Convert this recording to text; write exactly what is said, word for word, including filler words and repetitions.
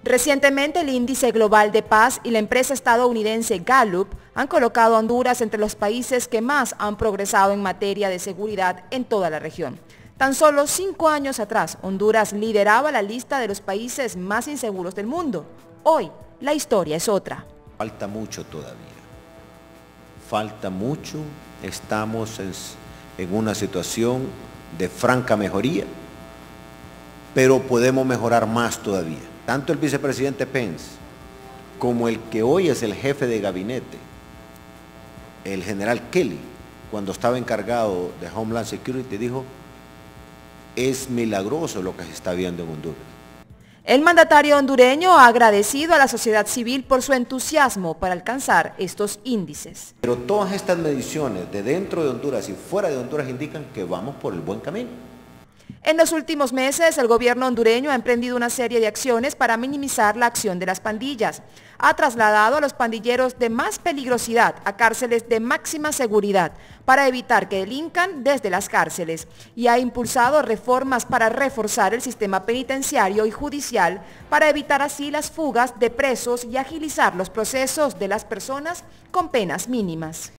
Recientemente, el Índice Global de Paz y la empresa estadounidense Gallup han colocado a Honduras entre los países que más han progresado en materia de seguridad en toda la región. Tan solo cinco años atrás, Honduras lideraba la lista de los países más inseguros del mundo. Hoy, la historia es otra. Falta mucho todavía. Falta mucho. Estamos en, en una situación de franca mejoría, pero podemos mejorar más todavía. Tanto el vicepresidente Pence como el que hoy es el jefe de gabinete, el general Kelly, cuando estaba encargado de Homeland Security, dijo: es milagroso lo que se está viendo en Honduras. El mandatario hondureño ha agradecido a la sociedad civil por su entusiasmo para alcanzar estos índices. Pero todas estas mediciones de dentro de Honduras y fuera de Honduras indican que vamos por el buen camino. En los últimos meses, el gobierno hondureño ha emprendido una serie de acciones para minimizar la acción de las pandillas. Ha trasladado a los pandilleros de más peligrosidad a cárceles de máxima seguridad para evitar que delincan desde las cárceles, y ha impulsado reformas para reforzar el sistema penitenciario y judicial para evitar así las fugas de presos y agilizar los procesos de las personas con penas mínimas.